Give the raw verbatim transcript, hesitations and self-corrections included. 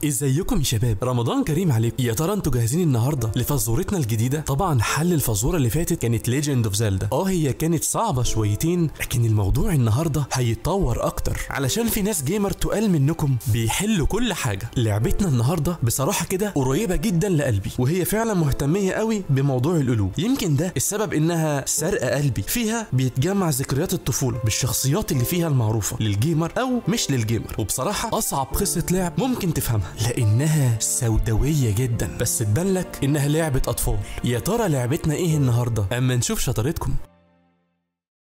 ازيكم يا شباب؟ رمضان كريم عليكم. يا ترى انتوا جاهزين النهارده لفزورتنا الجديده؟ طبعا حل الفزوره اللي فاتت كانت ليجند اوف زيلدا. اه هي كانت صعبه شويتين، لكن الموضوع النهارده هيتطور اكتر علشان في ناس جيمر تقال منكم بيحلوا كل حاجه. لعبتنا النهارده بصراحه كده قريبه جدا لقلبي، وهي فعلا مهتميه قوي بموضوع القلوب. يمكن ده السبب انها سرقه قلبي. فيها بيتجمع ذكريات الطفوله بالشخصيات اللي فيها المعروفه للجيمر او مش للجيمر. وبصراحه اصعب قصه لعب ممكن تفهمها لانها سوداويه جدا، بس تبان لك انها لعبه اطفال. يا ترى لعبتنا ايه النهارده؟ اما نشوف شطارتكم.